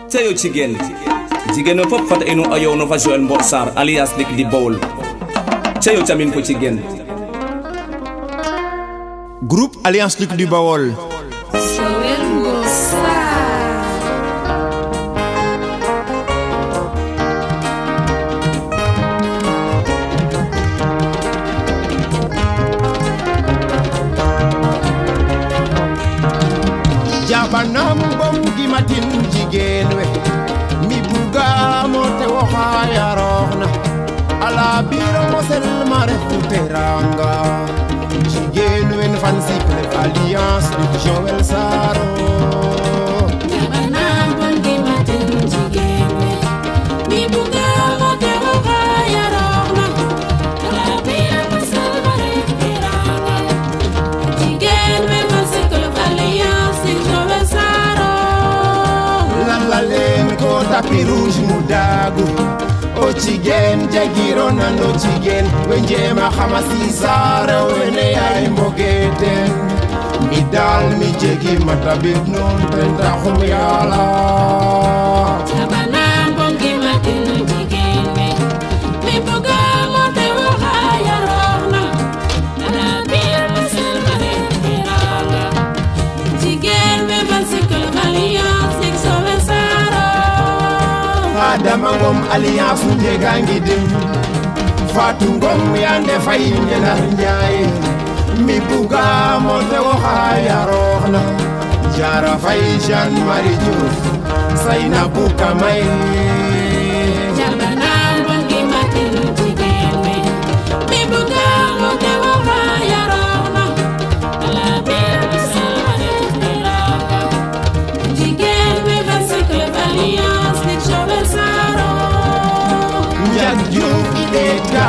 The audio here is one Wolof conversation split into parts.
Tayo Chigen Jigen no fop fat enu ayo no fa Joel Mbossar alias Dik di Bawol Tayo chamin ko Chigen. Groupe Alliance Luc du Bawol. Joel Mbossar. Jabanam bom gi matin jigéen we mi buga mo te waxa yarona ala biro mo sel ma refu teranga jigéen we fan siple Alliance Luc Joel Saro. Jabanam bom gi matin jigéen we mi buga mo te waxa yarona ala biro mo sel ma refu teranga jigéen we fan siple Alliance Luc Joel Saro. Len ko tapi rouge mudagu o chigen jagiro nando chigen wenjema khamasi sara wene ay mbogete mi dal mi jegi matabit non tenta khum yala. Jabanam bom gi matin jigéen we mi buga mo te waxa yarona ala biro mo sel ma refu teranga jigéen we fan siple Alliance Luc Joel Saro. Adama ngom Alliance njegangi dim Fatou ngom yande fay ngenar njaay mi buga mo te waxa yarona Jara fay Jean Marie Diouf sayna buka may. Jabanam bom gi matin jigéen we mi buga mo te waxa yarona ala biro mo sel ma refu teranga jigéen we fan siple Alliance Luc Joel Saro. Njak Diouf ideka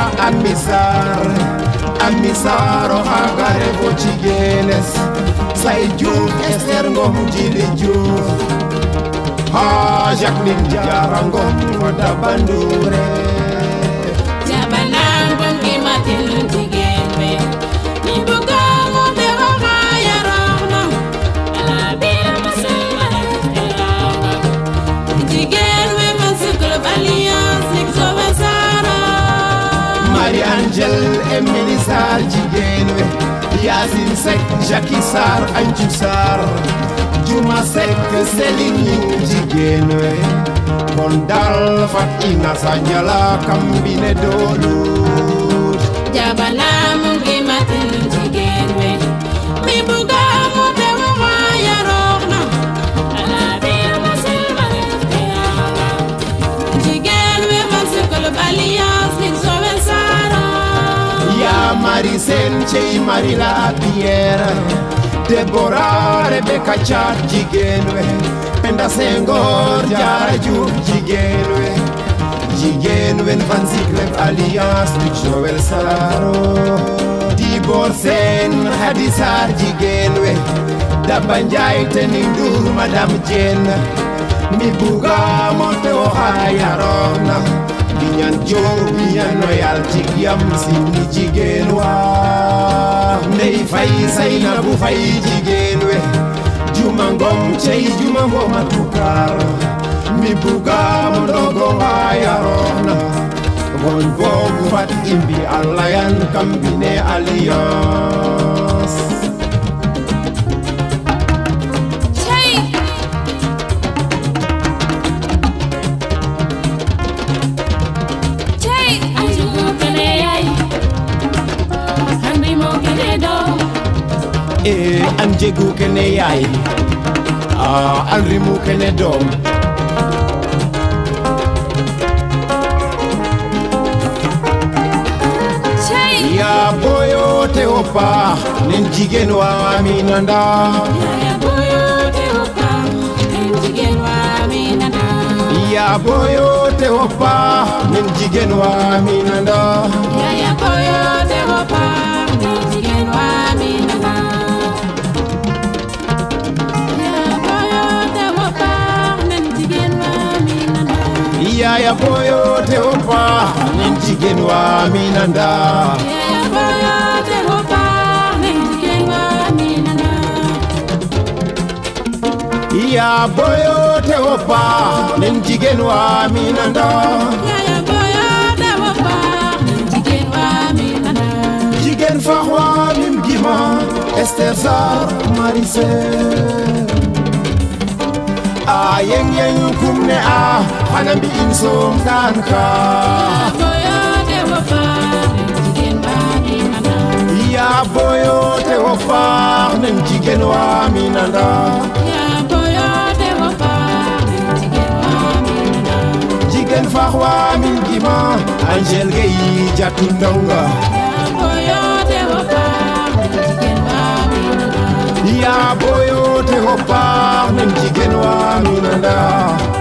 amisaro agare bo chigenes say Diouf Esther ngom jili Diouf ha Jacqueline Diarra ngom wada bandure. Jabanam bom gi matin jigéen we mi buga mo te waxa yarona ala biro mo sel ma refu teranga jigéen we fan siple Alliance Luc Joel Saro. Marie-Angèle Emily Sarr jigéen we Yacine Seck Jackie Sarr Anju Sarr Juma Seck Céline Ning jigéen we kon dal fat ina sanjala kambine dolut. Jabanam bom gi matin jigéen we mi buga mo te waxa yarona ala biro mo sel ma refu teranga jigéen we fan siple Alliance Luc Joel Saro. Ya Marie Sen Chey Marie la Pierre Deborah Rebecca Chat jigéen we Penda Senghor Diarra Diouf jigéen we fan siple Alliance Luc Joel Saro. Dibor Sen Hadi Sarr jigéen we Daba Ndiaye Teni Ndour Madame Diène mi buga mo te waxa yarona Biñan Diop biñan noyal jigiyam sini jigéen wa Ndey Fay Saynabu Fay jigéen we Juma Ngom Cey Juma Ngom atukar mi buga mo ndogo nga yarona gon bogu fat imbi alayan kambine Alliance. An jegu kene yaay an rimu kene doom ya boyo te opa nen jigéen wa Aminanda. Ya boyo te opa nen jigéen wa Aminanda. Ya boyo te opa nen jigéen wa Aminanda. Ya boyo te opa nen jigéen wa Aminanda. Ya boyo te opa nen jigéen wa Aminanda. Ya boyo te opa nen jigéen wa Aminanda. Ya boyo te wopa nen jigen wa minanda ya boyo te wopa nen jigen wa minanda jigen fa wa mim gima Esther Sar Marise yeng yeng kumne hanam bi insom tanka ya boyo te wopa nen jigen wa minanda ya boyo te wopa nen jigen wa minanda jigen faxwa min gima Angel Gueye jatu ndonga boyo te wopa jigen wa minanda ya boyo te wopa nen jigen wa minanda